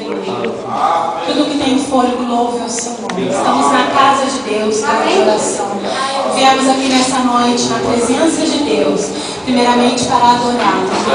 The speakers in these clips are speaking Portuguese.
Tudo que tem fôlego, louve ao Senhor. Estamos na casa de Deus, casa de oração. Viemos aqui nessa noite, na presença de Deus, primeiramente para adorar,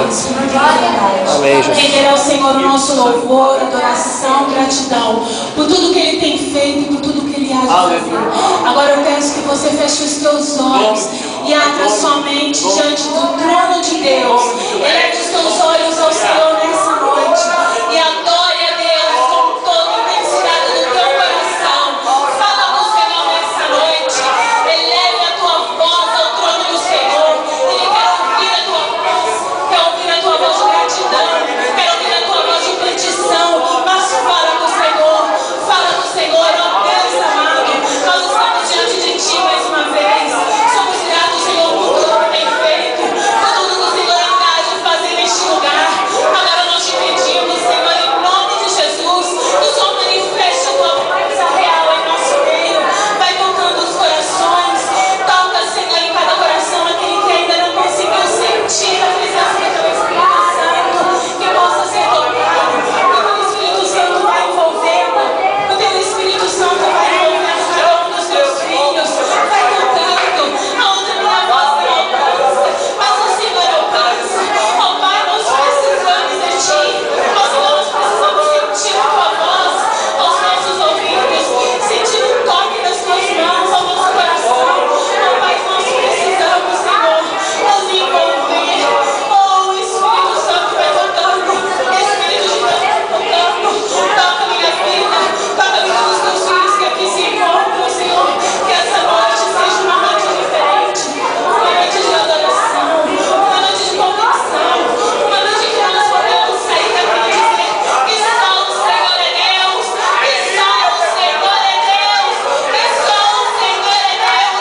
render ao Senhor o nosso louvor, adoração, gratidão, por tudo que Ele tem feito e por tudo que Ele há de fazer. Agora eu peço que você feche os teus olhos e abra sua mente diante do trono de Deus. Eleve os teus olhos ao Senhor nessa noite e adore a Deus com toda a intensidade do teu coração. Fala com o Senhor nessa noite. Eleve a tua voz ao trono do Senhor. Ele quer ouvir a tua voz. Quer ouvir a tua voz de gratidão. Quer ouvir a tua voz de petição. Mas fala com o Senhor. Fala com o Senhor, ó Deus amado. Nós estamos diante de ti mais uma vez. Somos gratos, Senhor, por tudo que tem feito. Por tudo que o Senhor ainda há de fazer neste lugar. Agora nós te pedimos, Senhor, em nome de Jesus, que o Senhor manifeste a tua presença real em nosso meio. Vai tocando os corações. Toca, Senhor, em cada coração aquele que ainda não conseguiu sentir a presença do teu Espírito Santo. Que possa ser tocado. O teu Espírito Santo vai envolvendo. O teu Espírito Santo vai envolvendo cada um dos teus filhos. Vai tocando aonde a minha voz não alcança, mas o Senhor alcança. Ó Pai, nós precisamos de ti. Nós precisamos sentir a tua voz aos nossos ouvidos, sentir o toque das tuas mãos ao nosso coração. Ó Pai, nós precisamos, Senhor, nos envolver. Oh, o Espírito Santo vai tocando. Espírito de Deus vai tocando. Toca minha vida, toca a vida dos teus filhos que aqui se encontram, Senhor. Que essa noite seja uma noite diferente, uma noite de adoração, uma noite de convicção, uma noite que nós podemos sair daqui e dizer que só o Senhor é Deus, que só o Senhor é Deus, que só o Senhor é Deus.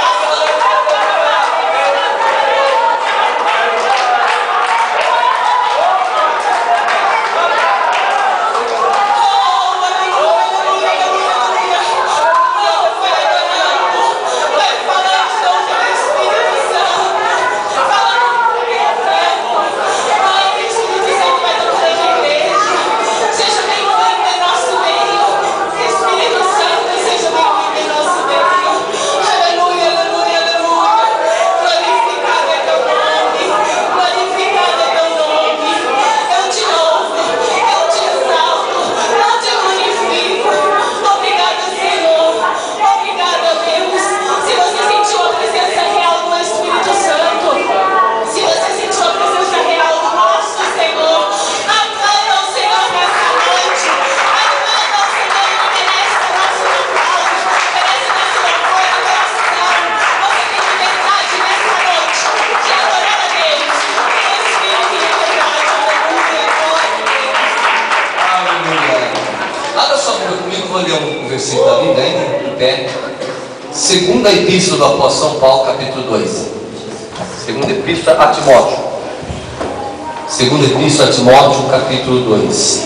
Versículo da Bíblia, ainda em pé. Segunda Epístola do Apóstolo São Paulo, capítulo 2. Segunda Epístola a Timóteo. Segunda Epístola a Timóteo, capítulo 2.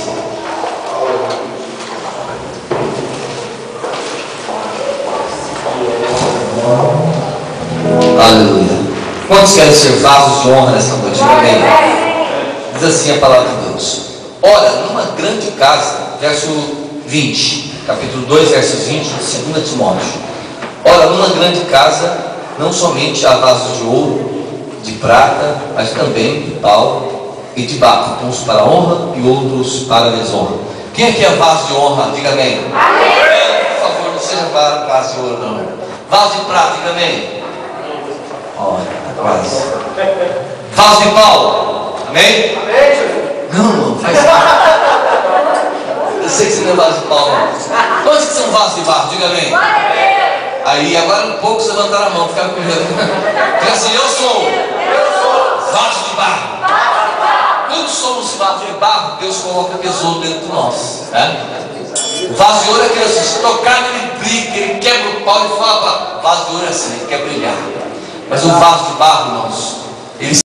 Aleluia. Quantos querem ser vasos de honra nesta noite? Amém. Diz assim a palavra de Deus. Ora, numa grande casa, verso 20. Capítulo 2, versos 20 de 2 Timóteo. Ora, numa grande casa, não somente há vasos de ouro, de prata, mas também de pau e de barro, uns para honra e outros para desonra. Quem aqui é vaso de honra? Diga amém. Amém. Por favor, não seja vaso de ouro, não. Vaso de prata, diga amém. Olha, quase. Vaso de pau, amém? Não, faz parte. Eu sei que você não é vaso de pau. Quantos que são vasos de barro? Diga amém. Aí, agora um pouco você levantaram a mão, ficaram com medo. Diga assim, eu sou vaso de barro. Quando somos vasos de barro, Deus coloca tesouro dentro de nós, né? O vaso de ouro é aquele assim, se tocar ele brilha, ele quebra o pau e fala, vaso de ouro é assim, ele quer brilhar. Mas o vaso de barro, irmãos,